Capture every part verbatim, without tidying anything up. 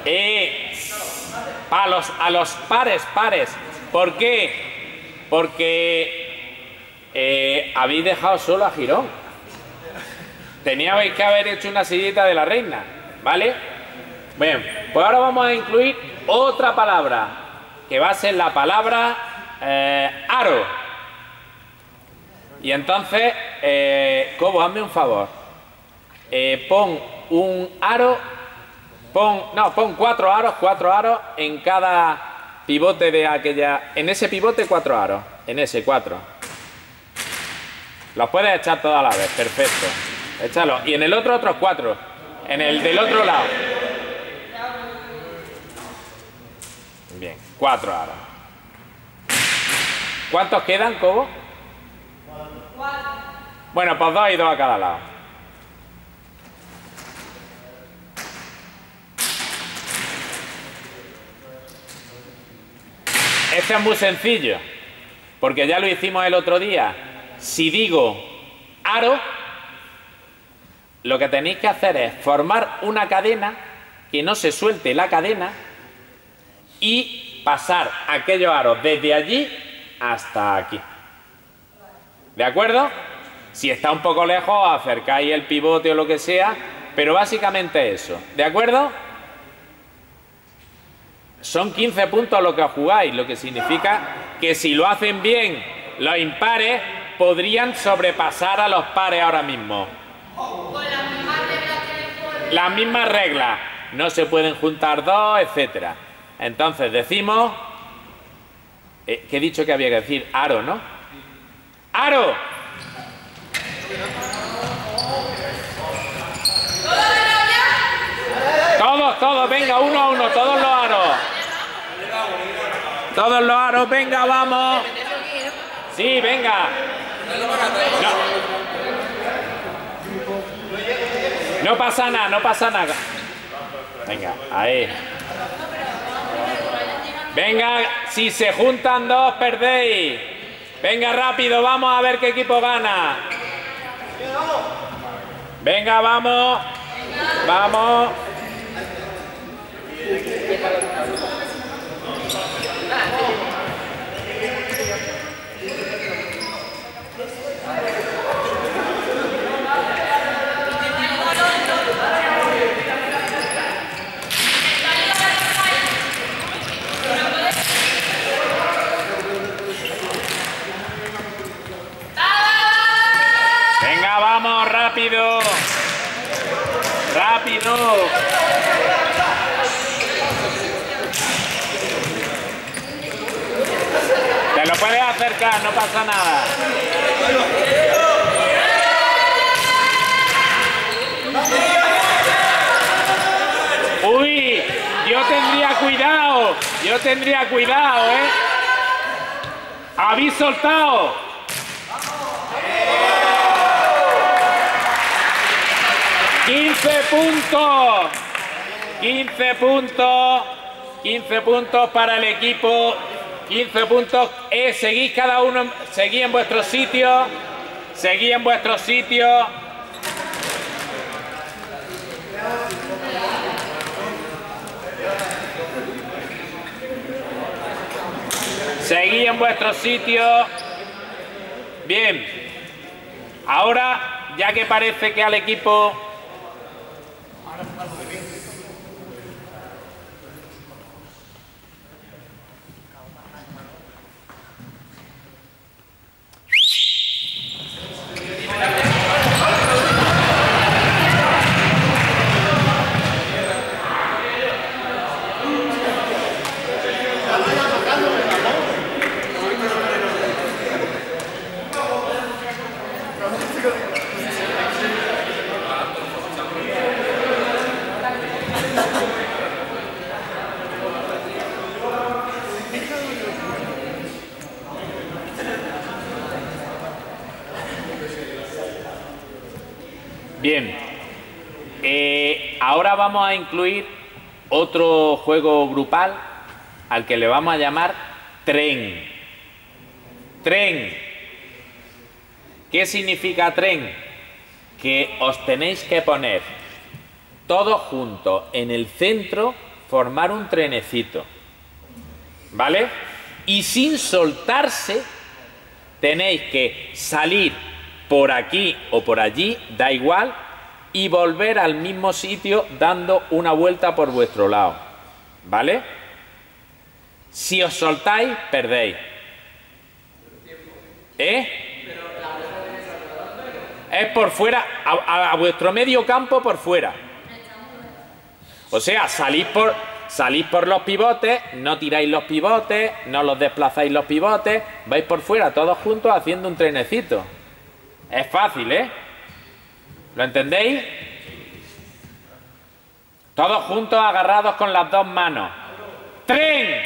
Eh, a, los, a los pares, pares. ¿Por qué? Porque eh, habéis dejado solo a Girón. Teníais que haber hecho una sillita de la reina, ¿vale? Bien, pues ahora vamos a incluir otra palabra, que va a ser la palabra eh, aro. Y entonces, eh, Cobo, hazme un favor. Eh, pon un aro, pon, no, pon cuatro aros, cuatro aros en cada pivote de aquella, en ese pivote cuatro aros, en ese cuatro. Los puedes echar todos a la vez, perfecto. Échalo. Y en el otro otros cuatro, en el del otro lado. Bien, cuatro aros. ¿Cuántos quedan, Cobo? Bueno, pues dos y dos a cada lado. Este es muy sencillo, porque ya lo hicimos el otro día. Si digo aro, lo que tenéis que hacer es formar una cadena, que no se suelte la cadena, y pasar aquellos aros desde allí hasta aquí. ¿De acuerdo? Si está un poco lejos, acercáis el pivote o lo que sea, pero básicamente eso. ¿De acuerdo? Son quince puntos lo que os jugáis, lo que significa que si lo hacen bien los impares, podrían sobrepasar a los pares ahora mismo. Con las mismas reglas que Las mismas reglas. No se pueden juntar dos, etcétera. Entonces decimos... Eh, que he dicho que había que decir aro, ¿no? ¡Aro! Todos, todos, venga, uno a uno, todos los aros. Todos los aros, venga, vamos. Sí, venga. No, no pasa nada, no pasa nada. Venga, ahí. Venga, si se juntan dos, perdéis. Venga, rápido, vamos a ver qué equipo gana. Venga, vamos. Vamos. Venga, vamos, rápido. Rápido. Te lo puedes acercar, no pasa nada. Uy, yo tendría cuidado. Yo tendría cuidado, ¿eh? Habéis soltado. quince puntos. quince puntos. quince puntos para el equipo. quince puntos. Eh, seguís cada uno, seguís en vuestro sitio. Seguís en vuestro sitio. Seguís en vuestro sitio. Bien. Ahora, ya que parece que al equipo... Bien, eh, ahora vamos a incluir otro juego grupal al que le vamos a llamar tren. Tren. ¿Qué significa tren? Que os tenéis que poner todos juntos en el centro, formar un trenecito, ¿vale? Y sin soltarse tenéis que salir por aquí o por allí, da igual, y volver al mismo sitio dando una vuelta por vuestro lado, ¿vale? Si os soltáis, perdéis. ¿Eh? Es por fuera, a, a, a vuestro medio campo por fuera. O sea, salís por, salís por los pivotes, no tiráis los pivotes, no los desplazáis los pivotes, vais por fuera todos juntos haciendo un trenecito. Es fácil, ¿eh? ¿Lo entendéis? Todos juntos agarrados con las dos manos. ¡Tren!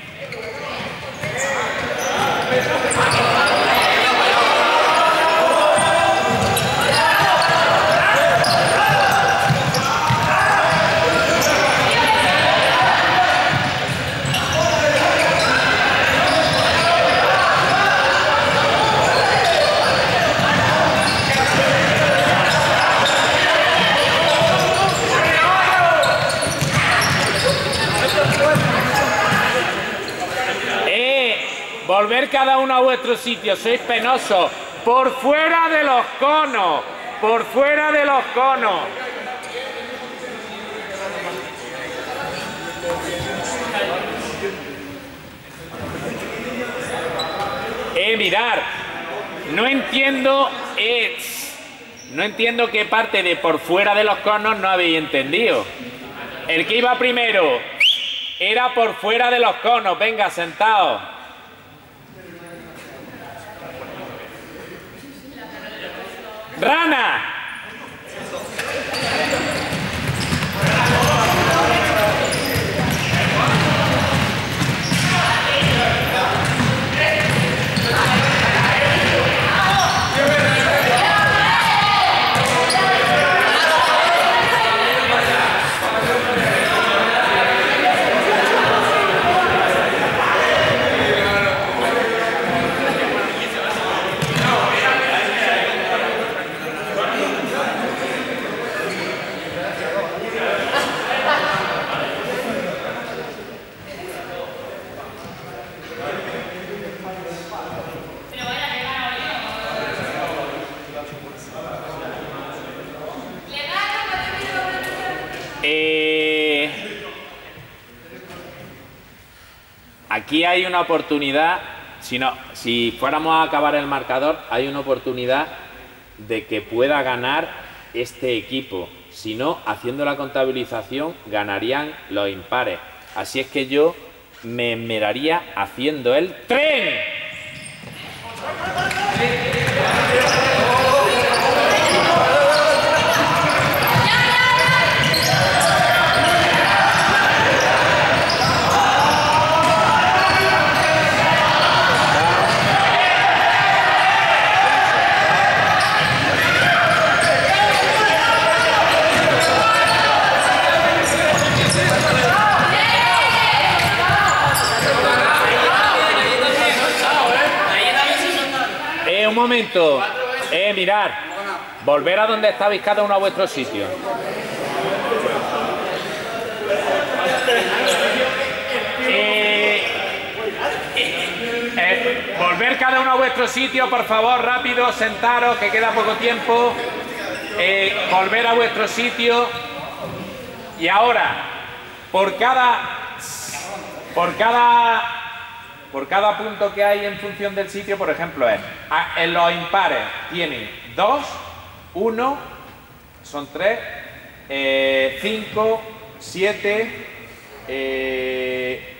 Volver cada uno a vuestro sitio, sois penosos. Por fuera de los conos, por fuera de los conos. Eh, mirar, no entiendo, eh, no entiendo qué parte de por fuera de los conos no habéis entendido. El que iba primero era por fuera de los conos, venga, sentados. ¡Rana! Eh, aquí hay una oportunidad, si, no, si fuéramos a acabar el marcador, hay una oportunidad de que pueda ganar este equipo. Si no, haciendo la contabilización, ganarían los impares. Así es que yo me esmeraría haciendo el tren. Un momento, eh, mirad, volver a donde estabais cada uno a vuestro sitio. Eh, eh, volver cada uno a vuestro sitio, por favor, rápido, sentaros, que queda poco tiempo. Eh, volver a vuestro sitio. Y ahora, por cada, por cada... Por cada punto que hay en función del sitio, por ejemplo, es en los impares tienen dos, uno, son tres, eh, cinco, siete, eh,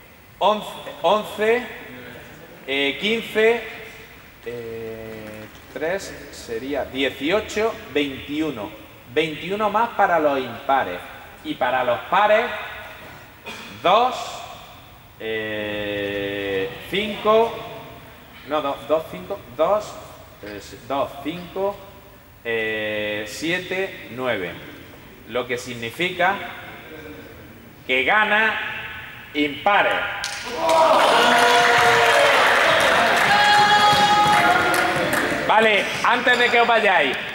once, eh, quince, eh, tres sería dieciocho, veintiuno. veintiuno más para los impares. Y para los pares, dos, Eh, cinco, no, dos, cinco, dos, dos, cinco, eh, siete, nueve. Lo que significa que gana impares. Vale, antes de que os vayáis,